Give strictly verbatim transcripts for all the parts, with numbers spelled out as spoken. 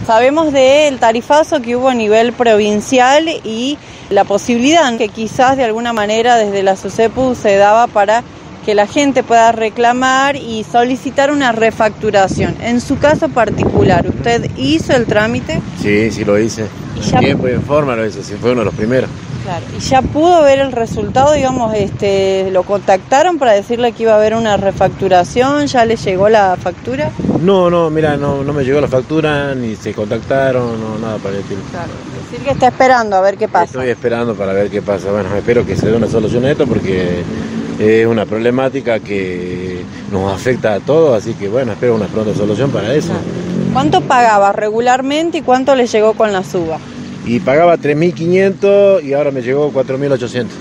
Sabemos del tarifazo que hubo a nivel provincial y la posibilidad que quizás de alguna manera desde la SUSEPU se daba para que la gente pueda reclamar y solicitar una refacturación. En su caso particular, ¿usted hizo el trámite? Sí, sí lo hice. En tiempo y en forma lo hice, sí, fue uno de los primeros. Claro. ¿Y ya pudo ver el resultado, digamos, este, lo contactaron para decirle que iba a haber una refacturación? ¿Ya le llegó la factura? No, no, mira, no, no me llegó la factura, ni se contactaron, no, nada para el estilo. Claro, es decir que está esperando a ver qué pasa. Estoy esperando para ver qué pasa. Bueno, espero que se dé una solución a esto porque es una problemática que nos afecta a todos, así que bueno, espero una pronta solución para eso. Claro. ¿Cuánto pagaba regularmente y cuánto le llegó con la suba? Y pagaba tres mil quinientos y ahora me llegó cuatro mil ochocientos.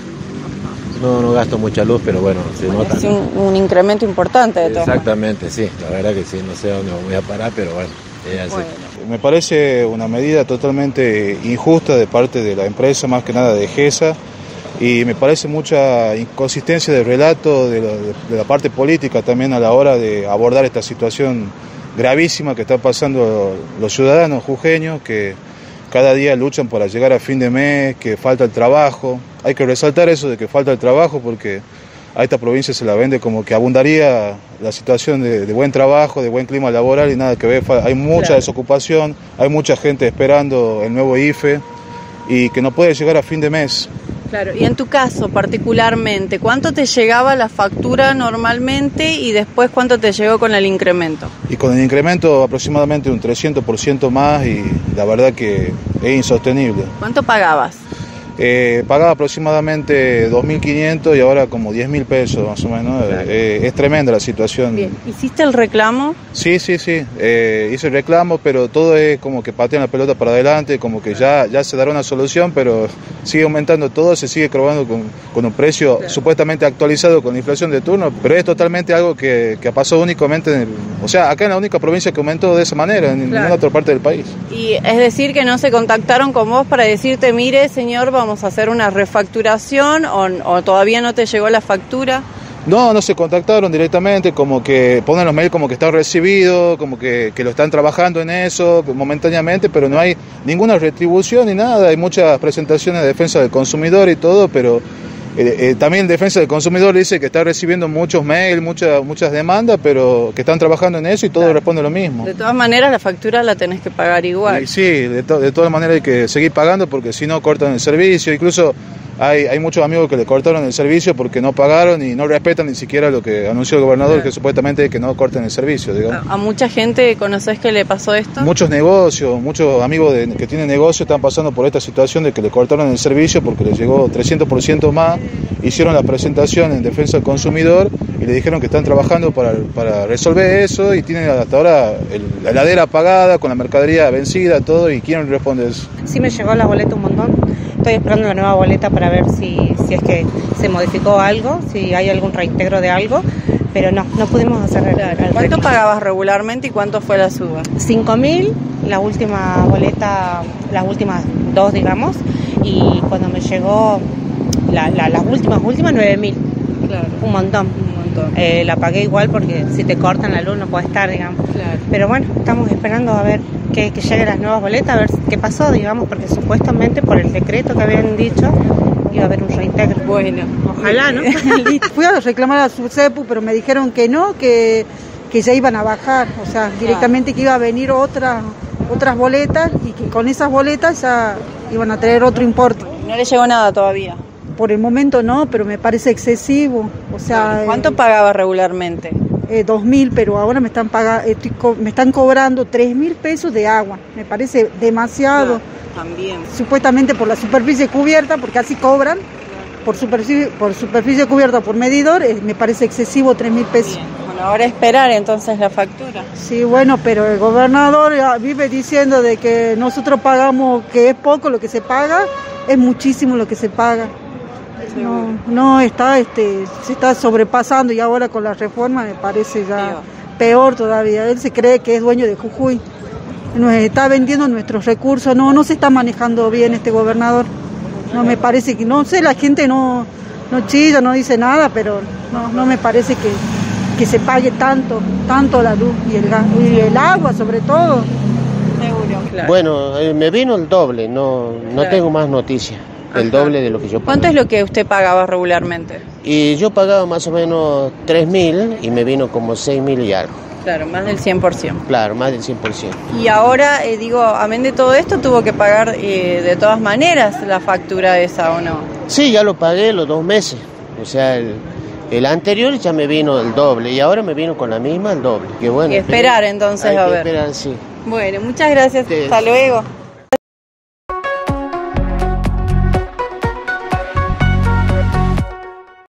No, no gasto mucha luz, pero bueno, se bueno, nota. Es un, un incremento importante de todo. Exactamente, sí, la verdad que sí, no sé a dónde voy a parar, pero bueno, es así. Bueno. Me parece una medida totalmente injusta de parte de la empresa, más que nada de GESA, y me parece mucha inconsistencia del relato de la, de la parte política también a la hora de abordar esta situación gravísima que están pasando los ciudadanos jujeños, que cada día luchan para llegar a fin de mes, que falta el trabajo. Hay que resaltar eso de que falta el trabajo porque a esta provincia se la vende como que abundaría la situación de, de buen trabajo, de buen clima laboral y nada que ver. Hay mucha claro. desocupación, hay mucha gente esperando el nuevo I F E y que no puede llegar a fin de mes. Claro, y en tu caso particularmente, ¿cuánto te llegaba la factura normalmente y después cuánto te llegó con el incremento? Y con el incremento aproximadamente un trescientos por ciento más y la verdad que es insostenible. ¿Cuánto pagabas? Eh, pagaba aproximadamente dos mil quinientos y ahora como diez mil pesos más o menos. Claro. Eh, es tremenda la situación. Bien. ¿Hiciste el reclamo? Sí, sí, sí. Eh, hice el reclamo, pero todo es como que patean la pelota para adelante, como que ya, ya se dará una solución, pero sigue aumentando todo, se sigue cobrando con, con un precio claro. supuestamente actualizado con la inflación de turno, pero es totalmente algo que, que pasó únicamente, en el, o sea, acá en la única provincia que aumentó de esa manera, en claro. ninguna otra parte del país. Y es decir que no se contactaron con vos para decirte, mire señor, vamos a hacer una refacturación o, o todavía no te llegó la factura? No, no se contactaron directamente, como que ponen los mails como que está recibido, como que, que lo están trabajando en eso momentáneamente, pero no hay ninguna retribución ni nada. Hay muchas presentaciones de defensa del consumidor y todo, pero eh, eh, también Defensa del Consumidor dice que está recibiendo muchos mails, muchas, muchas demandas, pero que están trabajando en eso y todo claro. responde lo mismo. De todas maneras la factura la tenés que pagar igual. Y sí, de, to- de todas maneras hay que seguir pagando porque si no cortan el servicio, incluso... Hay, hay muchos amigos que le cortaron el servicio porque no pagaron y no respetan ni siquiera lo que anunció el gobernador, claro. que supuestamente es que no corten el servicio, digamos. ¿A mucha gente conoces que le pasó esto? Muchos negocios, muchos amigos de, que tienen negocios están pasando por esta situación de que le cortaron el servicio porque les llegó trescientos por ciento más, hicieron la presentación en Defensa del Consumidor y le dijeron que están trabajando para, para resolver eso y tienen hasta ahora el, la heladera apagada, con la mercadería vencida, todo, y ¿quién responde eso? Sí me llegó la boleta un montón. Estoy esperando la nueva boleta para ver si, si es que se modificó algo, si hay algún reintegro de algo, pero no, no pudimos hacer el, claro. el ¿Cuánto reclamo. pagabas regularmente y cuánto fue la suba? cinco mil, la última boleta, las últimas dos, digamos, y cuando me llegó la, la, las últimas, últimas nueve mil. Claro. Un montón. Un montón. Eh, la pagué igual porque si te cortan la luz no puede estar, digamos. Claro. Pero bueno, estamos esperando a ver que, que lleguen las nuevas boletas, a ver qué pasó, digamos, porque supuestamente por el decreto que habían dicho iba a haber un reintegro. Bueno, ojalá, ¿no? Fui a reclamar a SUSEPU, pero me dijeron que no, que, que ya iban a bajar, o sea, directamente que iba a venir otra, otras boletas y que con esas boletas ya iban a traer otro importe. ¿No le llegó nada todavía? Por el momento no, pero me parece excesivo, o sea... ¿Cuánto eh, pagaba regularmente? Eh, dos mil, pero ahora me están paga, estoy co- me están cobrando tres mil pesos de agua, me parece demasiado. Claro, también. Supuestamente por la superficie cubierta, porque así cobran, claro. por, superficie, por superficie cubierta por medidor, eh, me parece excesivo tres mil pesos. Bien. Bueno, ahora esperar entonces la factura. Sí, bueno, pero el gobernador vive diciendo de que nosotros pagamos, que es poco lo que se paga, es muchísimo lo que se paga. No, no está, este, se está sobrepasando y ahora con la reforma me parece ya peor. peor todavía. Él se cree que es dueño de Jujuy, nos está vendiendo nuestros recursos, no, no se está manejando bien este gobernador. No me parece que, no sé, la gente no, no chilla, no dice nada, pero no, no me parece que, que se pague tanto, tanto la luz y el gas, y el agua sobre todo. Seguro. Claro. Bueno, eh, me vino el doble, no, no Claro. tengo más noticias. El Ajá. doble de lo que yo pago. ¿Cuánto es lo que usted pagaba regularmente? Y yo pagaba más o menos tres mil y me vino como seis mil y algo. Claro, más del cien por ciento. Claro, más del cien por ciento. Y ahora, eh, digo, amén de todo esto, tuvo que pagar eh, de todas maneras la factura esa, ¿o no? Sí, ya lo pagué los dos meses. O sea, el, el anterior ya me vino el doble y ahora me vino con la misma el doble. Que bueno. Y esperar entonces hay a que ver. esperar, sí. Bueno, muchas gracias. Sí. Hasta luego.